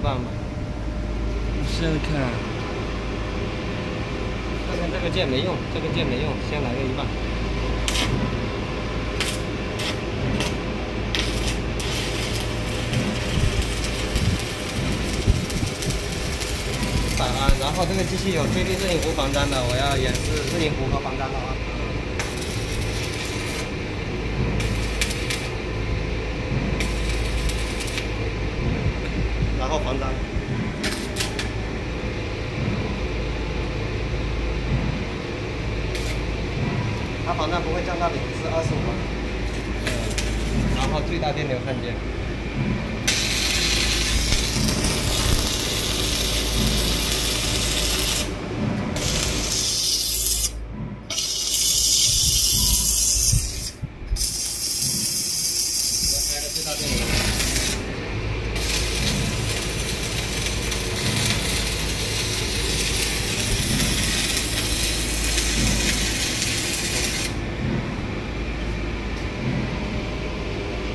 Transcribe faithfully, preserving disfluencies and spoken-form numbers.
半吧。 试试看。 这边这个键没用，这个键没用，先来个一半。早安，然后这个机器有推力热饮壶防粘的，我要演示热饮壶和防粘的啊。然后防粘。 它防粘不会降到零至二十五瓦，嗯，然后最大电流看键，要开个最大电流。